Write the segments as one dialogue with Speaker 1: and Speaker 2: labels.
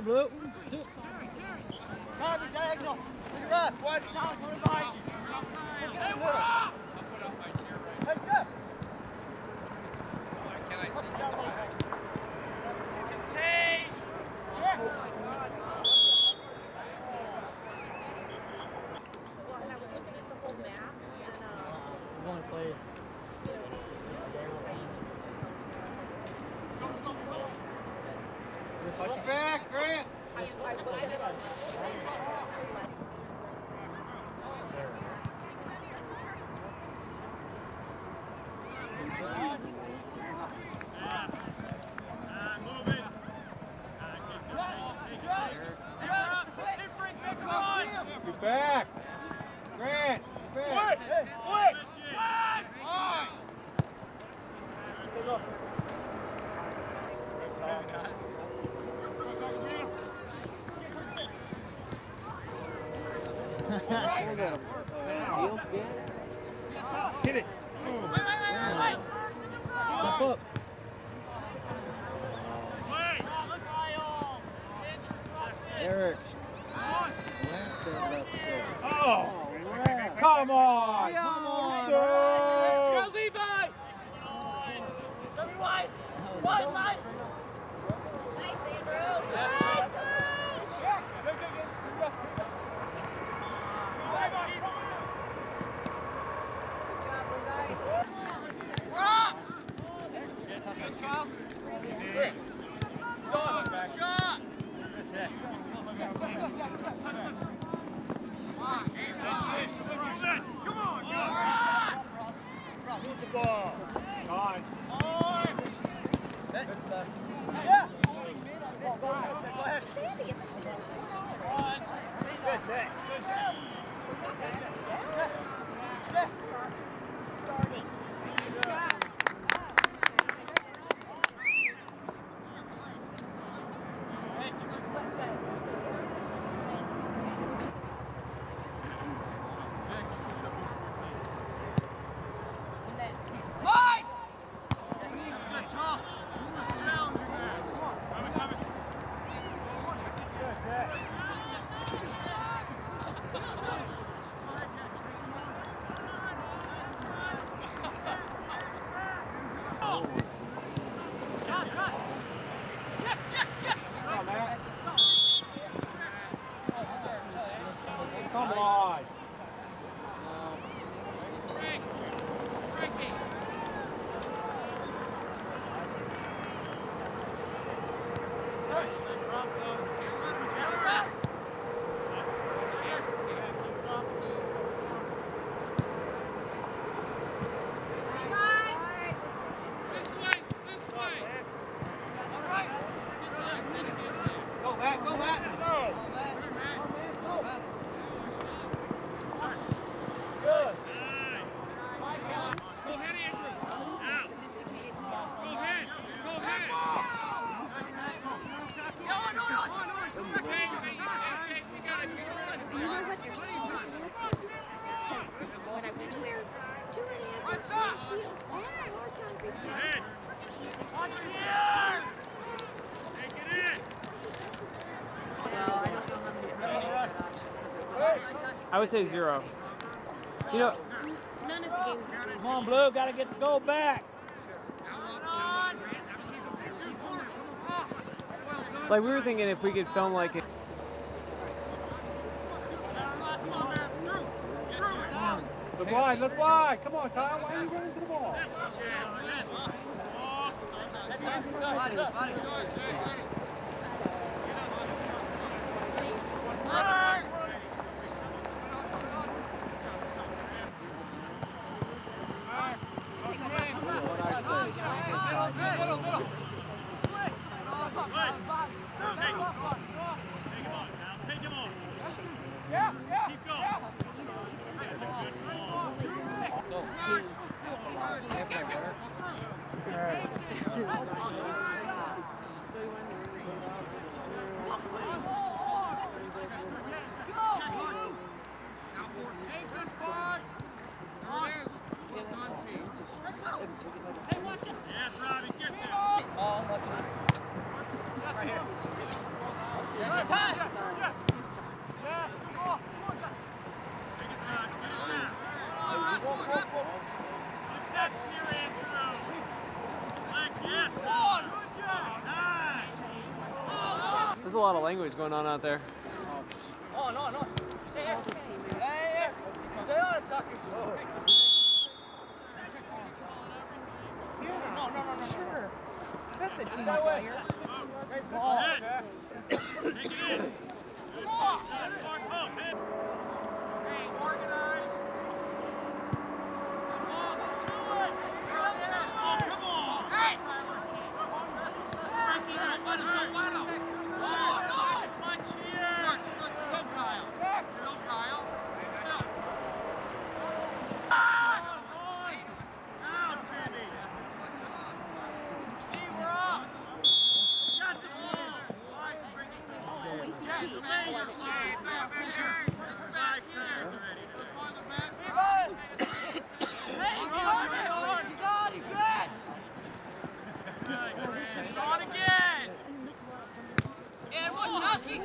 Speaker 1: Blue.
Speaker 2: Tommy, diagonal. Look it up. What? Tommy, coming behind you. Look at him. I'll put up my chair right now. Hey, Jeff. Why can't I see you? Contain. Jeff.
Speaker 3: And I was looking at the whole map, and
Speaker 1: We've only played
Speaker 2: Watch your back, Grant.
Speaker 3: I looked at it.
Speaker 2: Get back. Grant, get back. Quick. Hit it.
Speaker 1: Step up. Eric. Yeah, stand up.
Speaker 2: Oh, come on.
Speaker 1: Come on.
Speaker 2: Go.
Speaker 3: Levi! Everyone! One line! Nice, Andrew!
Speaker 2: Move the ball. On. Good stuff.
Speaker 3: Yeah! Go ahead. Sandy is
Speaker 2: Good thing.
Speaker 3: starting.
Speaker 2: Come on. Go back, go back. Go. Good. Go ahead, Andrew. Now.
Speaker 3: Sophisticated.
Speaker 2: Go ahead. Go ahead.
Speaker 3: And you know what? They're so bad. Because when I went to where 2.5 inch heels on the hard concrete floor.
Speaker 2: Watch here. Take it in.
Speaker 3: Well, I don't know how many people had that option because it was
Speaker 4: I would say 0. You know,
Speaker 3: none of the games are
Speaker 1: Come on, Blue. Got to get the goal back.
Speaker 4: like we were thinking if we could film like it.
Speaker 2: Look wide, look wide. Come on, Kyle. Why are you running to the ball?
Speaker 4: There's a lot of language going on out there.
Speaker 2: No. Hey, stay on it, Tucker.
Speaker 5: Yeah, no, sure. That's a team player.
Speaker 2: Great ball. Take it in. Come on. Hey, organize. Come on. Hey. Frankie, let him go. Punch here. Let's go, Kyle. Go, Kyle. Now, Timmy. Steve, we're up. Shot the ball.
Speaker 3: OACT.
Speaker 2: He's on again. And Wojnowski.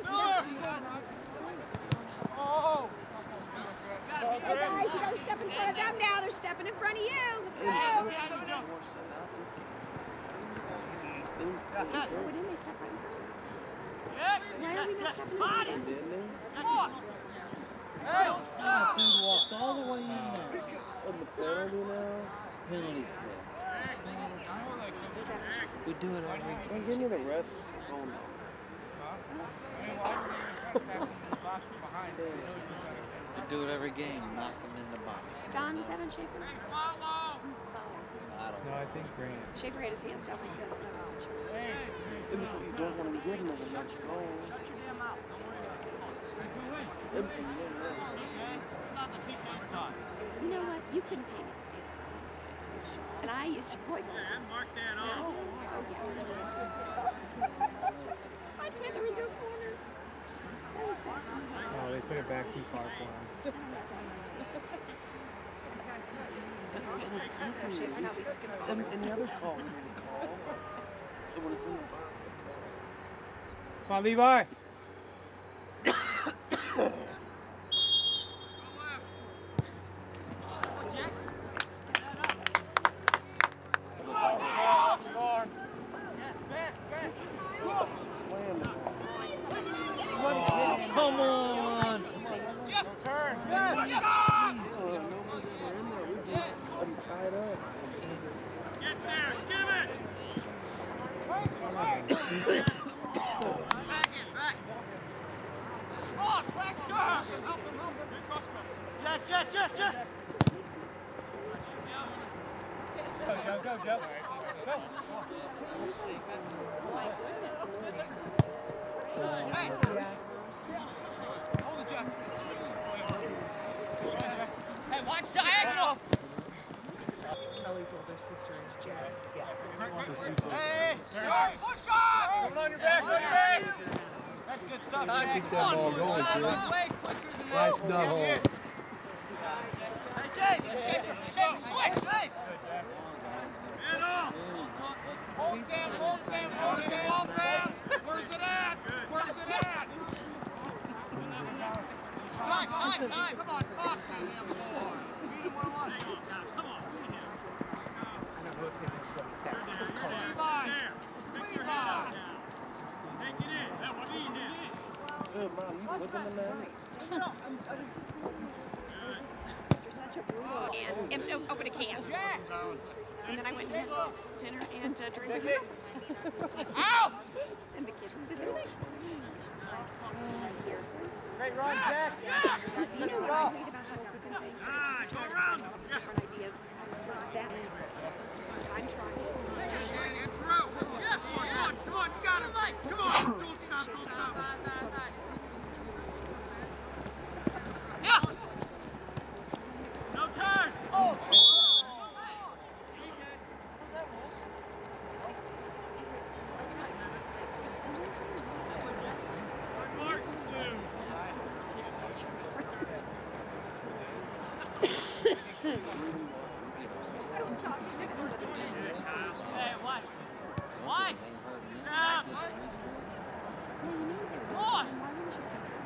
Speaker 2: Oh.
Speaker 3: Hey guys, you gotta step in front of them now. They're stepping in front of you. Go. So when didn't they step right in front of us? Why are we not stepping in front of them?
Speaker 1: Dude walked all the way in there. On the penalty now? Penalty kick. We do it every game.
Speaker 6: Give me the rest. Oh no.
Speaker 1: We do it every game. Knock them in the box.
Speaker 3: Don, is that on Schaefer?
Speaker 1: I don't know.
Speaker 4: I think Grant.
Speaker 3: Schaefer had his hands down like this. And I wasn't sure.
Speaker 6: It was what you don't want to give him as a next goal.
Speaker 3: You know what? You couldn't pay me to stay in front of these guys. And I used to like.
Speaker 2: Mark that
Speaker 3: No.
Speaker 2: off.
Speaker 3: Oh, yeah. I'd play the Rico corners. That was bad.
Speaker 4: Oh, they put it back too far for him.
Speaker 6: And it's simple. And the other call we didn't call. When it's in the box.
Speaker 4: Come on, Levi.
Speaker 6: Slam it.
Speaker 1: Come on!
Speaker 2: Turn.
Speaker 6: Nobody's ever in there. We just I'm tied up.
Speaker 2: Get there. Give it. Back in. Back. Come on, pressure. Help him. Jet. Go, Joe. Go.
Speaker 3: My goodness.
Speaker 2: Hey. Hold it, Jeff. Hey, watch diagonal.
Speaker 5: Kelly's older sister is Jared. Yeah.
Speaker 2: Hey, push up. Coming on your back, That's good stuff, Jack.
Speaker 4: Keep that ball going, kid. Nice double.
Speaker 2: Hey, Shake, switch. Safe. Get off. Hold Sam. Where's it at? Time. Come on, talk to him. Come on.
Speaker 6: Good, Mom. You whipping the man?
Speaker 3: You're such a brutal. And open a can. And then I went and had dinner and drink.
Speaker 2: Out!
Speaker 3: And the kids did their thing.
Speaker 2: Great run, Jack.
Speaker 3: You know what I hate about this freaking thing?
Speaker 2: Go around.
Speaker 3: Different ideas. That I'm trying this.
Speaker 2: Come on, you got him. Come on, don't stop. Yeah. No turn. Oh. Hey, what? What?
Speaker 3: Well, you know they're good. Why wouldn't you?